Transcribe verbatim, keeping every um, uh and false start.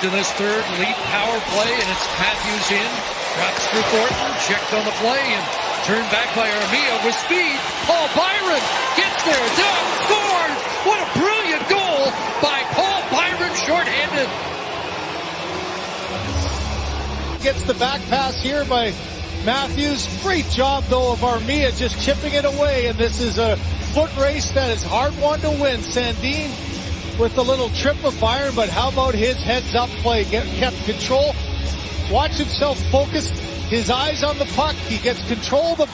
in this third, lead power play, and it's Matthews in. Drops for Thornton, checked on the play, and turned back by Armia with speed. Paul Byron gets there, done, scores! What a brilliant goal by Paul Byron, shorthanded. Gets the back pass here by Matthews. Great job, though, of Armia just chipping it away, and this is a foot race that is hard one to win. Sandin with the little trip of Byron, but how about his heads-up play? Get, kept control. Watch himself focus, his eyes on the puck. He gets control of the